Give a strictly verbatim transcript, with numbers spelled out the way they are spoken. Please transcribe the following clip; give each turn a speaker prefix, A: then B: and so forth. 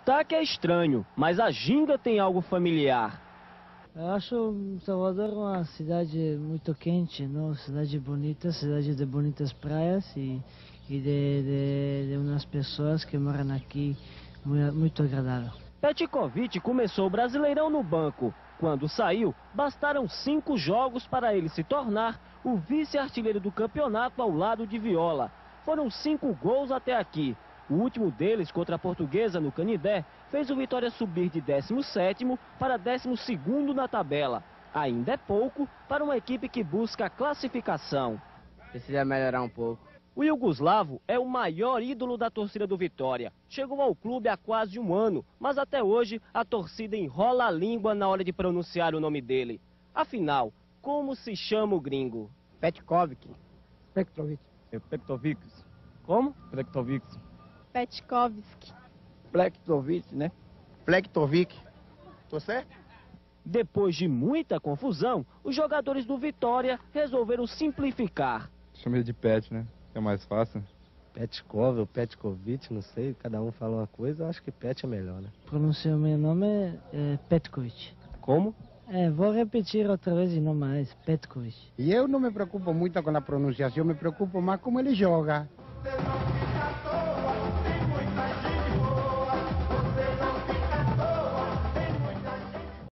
A: sotaque é estranho, mas a ginga tem algo familiar.
B: Eu acho Salvador uma cidade muito quente, não? Cidade bonita, cidade de bonitas praias e, e de, de, de umas pessoas que moram aqui muito, muito agradável.
A: Petkovic começou o Brasileirão no banco. Quando saiu, bastaram cinco jogos para ele se tornar o vice-artilheiro do campeonato ao lado de Viola. Foram cinco gols até aqui. O último deles, contra a Portuguesa no Canindé, fez o Vitória subir de décimo sétimo para décimo segundo na tabela. Ainda é pouco para uma equipe que busca a classificação.
C: Precisa melhorar um pouco.
A: O iugoslavo é o maior ídolo da torcida do Vitória. Chegou ao clube há quase um ano, mas até hoje a torcida enrola a língua na hora de pronunciar o nome dele. Afinal, como se chama o gringo?
C: Petkovic.
D: Petkovic.
E: Petkovic.
A: Como?
E: Petkovic.
F: Petkovic.
D: Plektovic, né?
C: Plektovic. Tô certo?
A: Depois de muita confusão, os jogadores do Vitória resolveram simplificar.
E: Chama ele de Pet, né? É mais fácil.
G: Petkov ou Petkovic, não sei, cada um fala uma coisa, eu acho que Pet é melhor, né?
B: Pronunciar o meu nome é, é Petkovic.
A: Como?
B: É, vou repetir outra vez e não mais, Petkovic.
D: E eu não me preocupo muito com a pronunciação, me preocupo mais como ele joga.